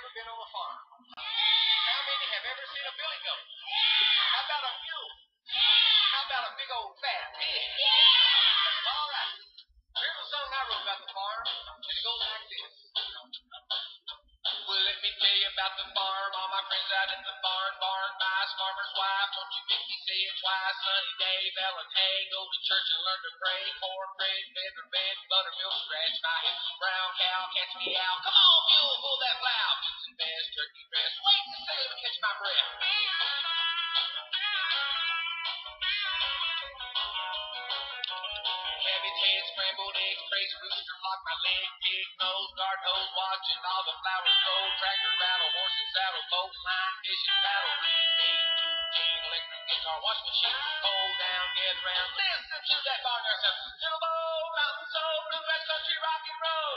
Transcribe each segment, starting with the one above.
ever been on a farm? How many have ever seen a billy goat? How about a mule? How about a big old fat pig? All right. Here's a song I wrote about the farm, and it goes like this. Well, let me tell you about the farm. All my friends out in the barn. Barn buys farmer's wife. Don't you make me say it twice. Sunny day, bell and hay. Go to church and learn to pray. Cornbread, feather bed, buttermilk, scratch my head. Brown cow, catch me out. Come on, mule, pull that plow. Boots and vest, turkey dress. Wait a second, let me catch my breath. Cabbage head, scrambled eggs, crazy rooster, block my leg, pig nose, garden hose, watching all the flowers grow, tractor rattle, horse and saddle, boat line, fishing paddle, ring, beat, gene, electric guitar, wash machine, hold down, get around, listen to that barnyard sound, Jumbo, mountain soul, bluegrass country, rock and roll.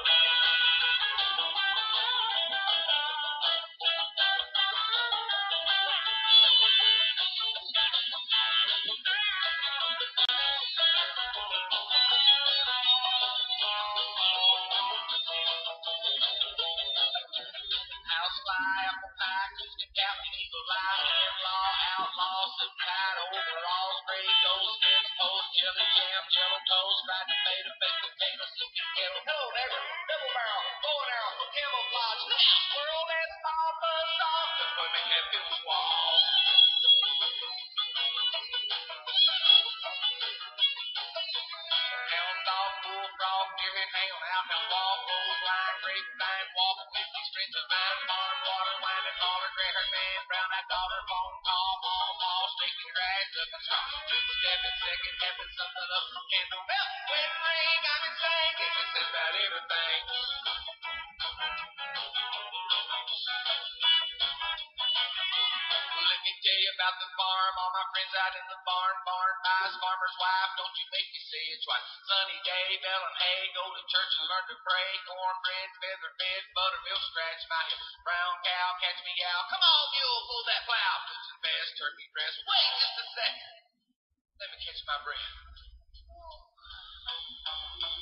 Housefly, apple pie, Christian captain, eagle eye, in-law, outlaw, suit tied, overalls, gray ghost, skins, toast, jelly jam, jello toast, fried tomato, baked potato, soup and kettle. Hello, neighbor, double barrel, bow and arrow, camouflage, look out, squirrel, that's small, buzz off, the women have been squall. Hound dog, bullfrog, deerhead, hound, outhouse, wall, clothesline, grapevine, walk, whiskey, strings of vine, barn, water, wine, and holler, gray-haired man, brown-eyed daughter, phone call, ball, shaking grass, up and strong, two-stepping, second, tapping something up, candle belt, wedding ring, I'm insane, get me says about everything. Let me tell you about the farm, all my friends out in the barn, barn buys farmer's wife, don't you make me say it twice. Sunny day, bell and hay, go to church and learn to pray, cornbread, feather bed, buttermilk, scratch my head, brown cow, catch me out, come on mule, pull that plow, boots and vest, turkey dress, wait just a second, let me catch my breath.